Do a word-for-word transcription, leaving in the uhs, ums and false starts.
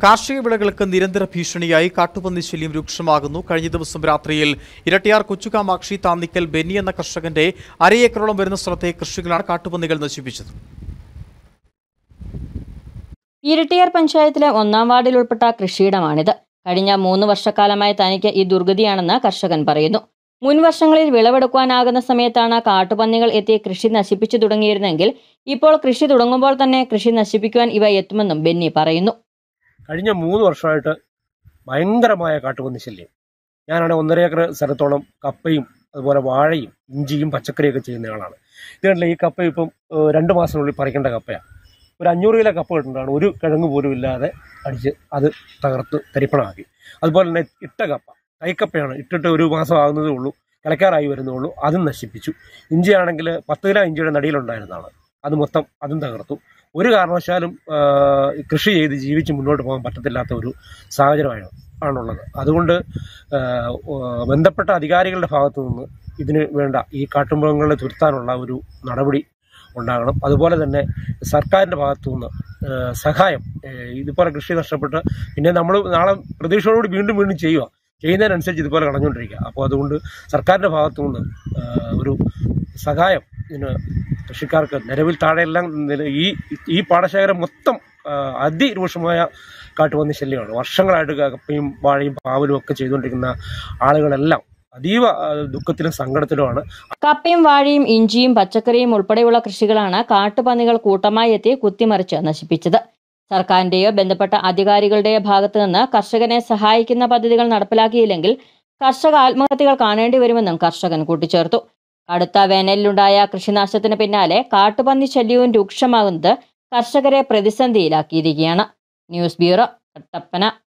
കാർഷിക വിളകൾക്ക് നിരന്തര ഭീഷണിയായി കാട്ടുപന്നി ശല്യം രൂക്ഷമാകുന്നു. കഴിഞ്ഞ ദിവസം രാത്രിയിൽ ഇരട്ടിയാർ കൊച്ചുകാമാക്ഷി താന്നിക്കൽ ബെന്നി എന്ന കർഷകന്റെ അരയേക്കറോളം വരുന്ന സ്ഥലത്തെ കൃഷികളാണ് കാട്ടുപന്നികൾ നശിപ്പിച്ചത്. ഇരട്ടിയാർ പഞ്ചായത്തിലെ ഒന്നാം വാർഡിൽ ഉൾപ്പെട്ട കൃഷിയിടമാണിത്. കഴിഞ്ഞ മൂന്ന് വർഷക്കാലമായി തനിക്ക് ഈ ദുർഗതിയാണെന്ന് കർഷകൻ പറയുന്നു. മുൻ വർഷങ്ങളിൽ വിളവെടുക്കാനാകുന്ന സമയത്താണ് കാട്ടുപന്നികൾ എത്തി കൃഷി നശിപ്പിച്ചു തുടങ്ങിയിരുന്നെങ്കിൽ ഇപ്പോൾ കൃഷി തുടങ്ങുമ്പോൾ തന്നെ കൃഷി നശിപ്പിക്കുവാൻ ഇവ എത്തുമെന്നും ബെന്നി പറയുന്നു. കഴിഞ്ഞ മൂന്ന് വർഷമായിട്ട് ഭയങ്കരമായ കാട്ടുപന്നി ശല്യം. ഞാനാണ് ഒന്നര ഏക്കർ സ്ഥലത്തോളം കപ്പയും അതുപോലെ വാഴയും ഇഞ്ചിയും പച്ചക്കറിയൊക്കെ ചെയ്യുന്നയാളാണ്. ഇതുകൊണ്ടല്ല ഈ കപ്പ ഇപ്പം രണ്ട് മാസത്തിനുള്ളിൽ പറിക്കേണ്ട കപ്പയാണ്. ഒരു അഞ്ഞൂറ് കിലോ കപ്പ കിട്ടുന്നതാണ്. ഒരു കിഴങ്ങ് പോലും ഇല്ലാതെ അടിച്ച് അത് തകർത്ത് തരിപ്പണമാക്കി. അതുപോലെ തന്നെ ഇട്ട കപ്പ കൈക്കപ്പയാണ്, ഇട്ടിട്ട് ഒരു മാസം ആകുന്നതേ ഉള്ളൂ, കിളക്കാറായി വരുന്നേ ഉള്ളൂ, അതും നശിപ്പിച്ചു. ഇഞ്ചിയാണെങ്കിൽ പത്ത് കിലോ ഇഞ്ചിയുടെ നടിയിലുണ്ടായിരുന്നതാണ്, അത് മൊത്തം അതും തകർത്തു. ഒരു കാരണവശാലും കൃഷി ചെയ്ത് ജീവിച്ച് മുന്നോട്ട് പോകാൻ പറ്റത്തില്ലാത്ത ഒരു സാഹചര്യമാണ് ആണുള്ളത്. അതുകൊണ്ട് ബന്ധപ്പെട്ട അധികാരികളുടെ ഭാഗത്തു നിന്ന് ഇതിന് വേണ്ട ഈ കാട്ടുമൃഗങ്ങളെ തുരത്താനുള്ള ഒരു നടപടി ഉണ്ടാകണം. അതുപോലെ തന്നെ സർക്കാരിൻ്റെ ഭാഗത്തു നിന്ന് സഹായം, ഇതുപോലെ കൃഷി നഷ്ടപ്പെട്ട് പിന്നെ നമ്മൾ നാളെ പ്രതീക്ഷയോടുകൂടി വീണ്ടും വീണ്ടും ചെയ്യുക ചെയ്യുന്നതിനനുസരിച്ച് ഇതുപോലെ കളഞ്ഞുകൊണ്ടിരിക്കുക. അപ്പോൾ അതുകൊണ്ട് സർക്കാരിൻ്റെ ഭാഗത്തു നിന്ന് ഒരു സഹായം ഇതിന് കൃഷിക്കാർക്ക് നിലവിൽ താഴെയെല്ലാം ഈ ഈ പാടശേഖരം മൊത്തം അതിരൂക്ഷമായ കാട്ടുപന്നി ശല്യമാണ്. വർഷങ്ങളായിട്ട് കപ്പയും വാഴയും പാവലും ഒക്കെ ചെയ്തുകൊണ്ടിരിക്കുന്ന ആളുകളെല്ലാം അതീവ ദുഃഖത്തിലും സങ്കടത്തിലുമാണ്. കപ്പയും വാഴയും ഇഞ്ചിയും പച്ചക്കറിയും ഉൾപ്പെടെയുള്ള കൃഷികളാണ് കാട്ടുപന്നികൾ കൂട്ടമായി എത്തി കുത്തിമറിച്ച് നശിപ്പിച്ചത്. സർക്കാരിന്റെയോ ബന്ധപ്പെട്ട അധികാരികളുടെയോ ഭാഗത്തു നിന്ന് കർഷകനെ സഹായിക്കുന്ന പദ്ധതികൾ നടപ്പിലാക്കിയില്ലെങ്കിൽ കർഷക ആത്മഹത്യകൾ കാണേണ്ടി വരുമെന്നും കർഷകൻ കൂട്ടിച്ചേർത്തു. കടുത്ത വേനലിലുണ്ടായ കൃഷിനാശത്തിന് പിന്നാലെ കാട്ടുപന്നി ശല്യവും രൂക്ഷമാകുന്നത് കർഷകരെ പ്രതിസന്ധിയിലാക്കിയിരിക്കുകയാണ്. News bureau, Kattappana.